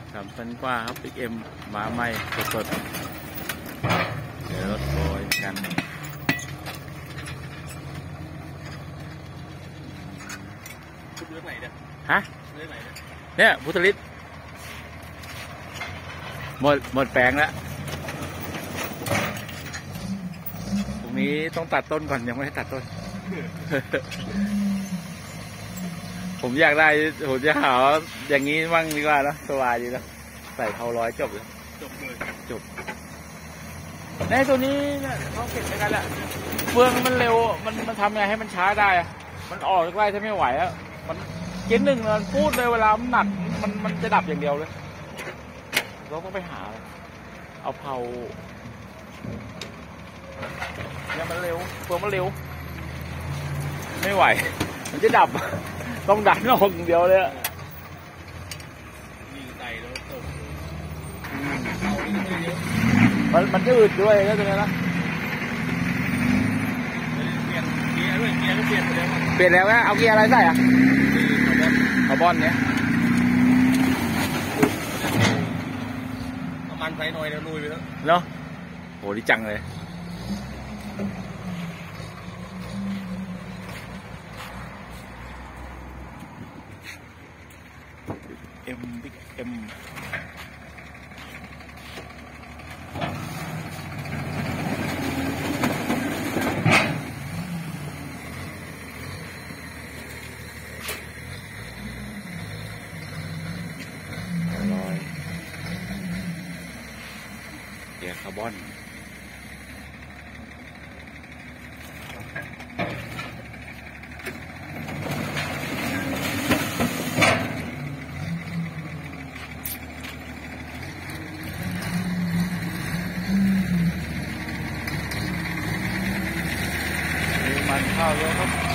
3,000 กว่าครับบิ๊กเอ็มมาใหม่สดๆเดี๋ยวรถโบยกันเรื่องไหนเนี่ยฮะเรื่องไหนเนี่ยพุทธฤทธิ์หมดแปลงแล้วตรงนี้ต้องตัดต้นก่อนยังไม่ได้ตัดต้น ผมอยากได้ผมจะหาอย่างนี้บ้างดีกว่านะสบายดีนะใส่เผาร้อยจบเลยจบในตัวนี้เนี่ยเขาเก็บไปกันแหละเฟืองมันเร็วมันทำยังไงให้มันช้าได้อะมันออกใกล้ถ้าไม่ไหวอะมันกินหนึ่งมันพูดเลยเวลามันหนักมันจะดับอย่างเดียวเลยเราต้องไปหาเอาเผาเนี่ยมันเร็วเฟืองมันเร็วไม่ไหวมันจะดับต้องดันออกอย่างเดียวเลยมีใจแล้วตกมันจะอืดด้วยแล้วตรงนี้นะเปลี่ยนเกียร์ด้วยเกียร์ก็เปลี่ยนไปแล้วเปลี่ยนแล้วนะเอาเกียร์อะไรใส่อะคาร์บอนเนี้ยน้ำมันใส่หน่อยแล้วลุยไปแล้วเนาะโหดีจังเลยบิ๊กเอ็มเกียร์คาร์บอนมันเข้าเยอะครับ